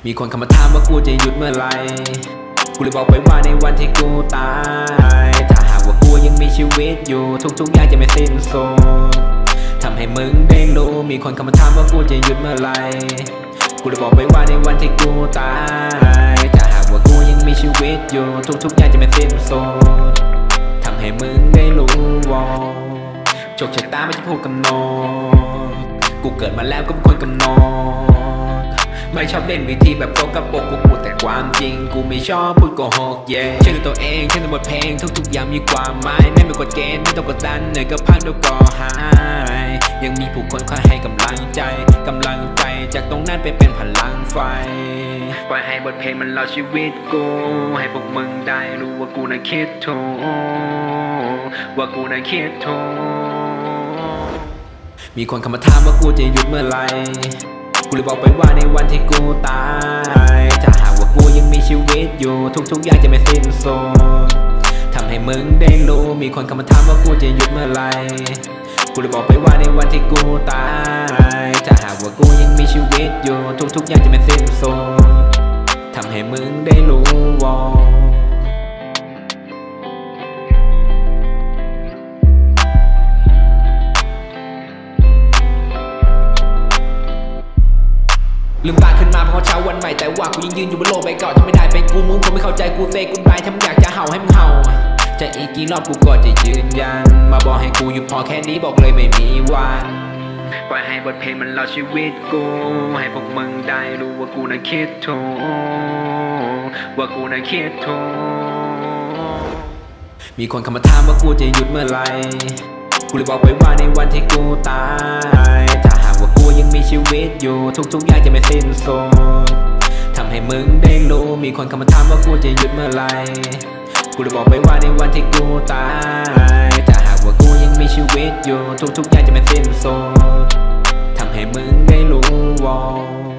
มีคนเข้ามาถามว่ากูจะหยุดเมื่อไรกูเลยบอกไปว่าในวันที่กูตายถ้าหากว่ากูยังมีชีวิตอยู่ทุกอย่างจะไม่สิ้นสุดทำให้มึงได้รู้มีคนเข้ามาถามว่ากูจะหยุดเมื่อไรกูเลยบอกไปว่าในวันที่กูตายถ้าหากว่ากูยังมีชีวิตอยู่ทุกอย่างจะไม่สิ้นสุดทำให้มึงได้รู้ว่าโชคชะตาไม่ใช่ผู้กำหนดกูเกิดมาแล้วก็เป็นคนกำหนดไม่ชอบเล่นวิธีแบบโกกระโปกกูพูดแต่ความจริงกูไม่ชอบพูดโกหกเย่เชื่อตัวเองเชื่อบทเพลงทุกอย่างมีความหมายไม่มีกฎเกณฑ์ไม่ต้องกดดันเหนื่อยก็พักเดี๋ยวก็หายยังมีผู้คนคอยให้กำลังใจจากตรงนั้นไปเป็นพลังไฟปล่อยให้บทเพลงมันเล่าชีวิตกูให้พวกมึงได้รู้ว่ากูน่ะคิดถูกว่ากูน่ะคิดถูกมีคนเข้ามาถามว่ากูจะหยุดเมื่อไรกูเลยบอกไปว่าในวันที่กูตายถ้าหากว่ากูยังมีชีวิตอยู่ทุกอย่างจะไม่สิ้นสุดทำให้มึงได้รู้มีคนเข้ามาถามว่ากูจะหยุดเมื่อไรกูเลยบอกไปว่าในวันที่กูตายถ้าหากว่ากูยังมีชีวิตอยู่ทุกอย่างจะไม่สิ้นสุดทำให้มึงได้รู้ว่าลืมตาขึ้นมาเพราะเช้าวันใหม่แต่ว่ากูยังยืนอยู่บนโลกใบเก่าที่ไม่ได้เป็นกูมึงคงไม่เข้าใจกูเซกูบายถ้ามึงอยากจะเห่าให้มึงเห่าจะอีกกี่รอบกูก็จะยืนยันมาบอกให้กูอยู่พอแค่นี้บอกเลยไม่มีวันปล่อยให้บทเพลงมันเล่าชีวิตกูให้พวกมึงได้รู้ว่ากูน่ะคิดถูกว่ากูน่ะคิดถูกมีคนเข้ามาถามว่ากูจะหยุดเมื่อไรกูเลยบอกไปว่าในวันที่กูตายถ้าหากว่ากูยังมีชีวิตอยู่ทุกอย่างจะไม่สิ้นสุดทำให้มึงได้รู้มีคนเข้ามาถามว่ากูจะหยุดเมื่อไรกูเลยบอกไปว่าในวันที่กูตายถ้าหากว่ากูยังมีชีวิตอยู่ทุกอย่างจะไม่สิ้นสุดทำให้มึงได้รู้ว่า